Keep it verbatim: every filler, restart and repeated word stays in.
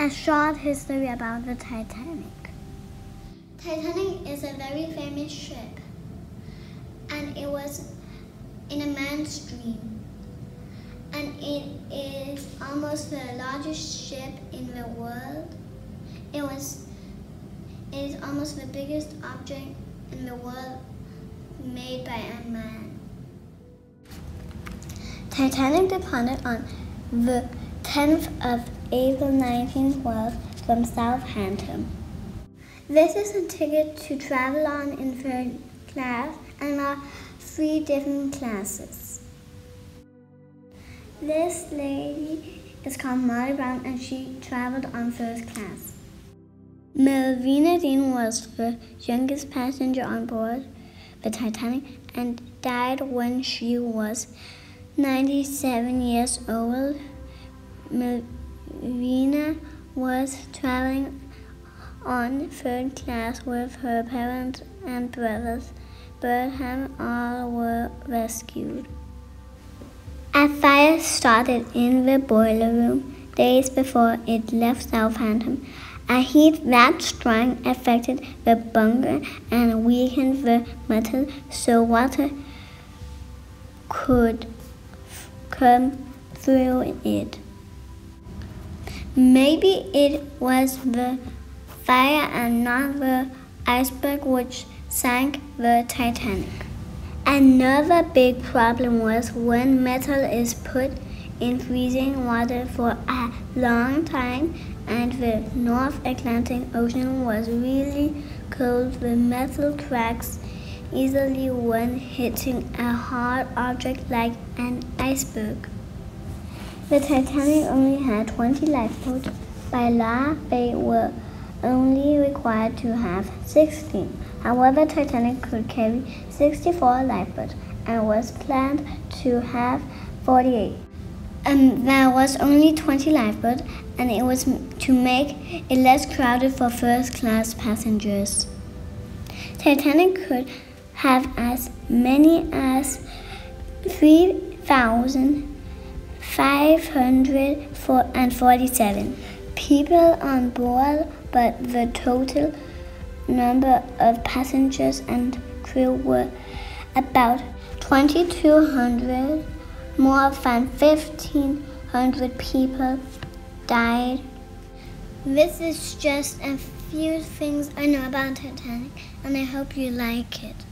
A short history about the Titanic. Titanic is a very famous ship, and it was in a man's dream. And it is almost the largest ship in the world. It was it is almost the biggest object in the world made by a man. Titanic departed on the tenth of April nineteen twelve from Southampton. This is a ticket to travel on in third class, and there are three different classes. This lady is called Molly Brown, and she traveled on first class. Melvina Dean was the youngest passenger on board the Titanic and died when she was ninety-seven years old. Melvina was traveling on third class with her parents and brothers. Birmingham all were rescued. A fire started in the boiler room days before it left Southampton. A heat that strong affected the bunker and weakened the metal so water could come through it. Maybe it was the fire and not the iceberg which sank the Titanic. Another big problem was when metal is put in freezing water for a long time and the North Atlantic Ocean was really cold, the metal cracks easily when hitting a hard object like an iceberg. The Titanic only had twenty lifeboats. By law, they were only required to have sixteen. However, Titanic could carry sixty-four lifeboats and was planned to have forty-eight. Um, there was only twenty lifeboats, and it was to make it less crowded for first-class passengers. Titanic could have as many as three thousand five hundred forty-seven people on board, but the total number of passengers and crew were about twenty-two hundred. More than fifteen hundred people died. This is just a few things I know about Titanic, and I hope you like it.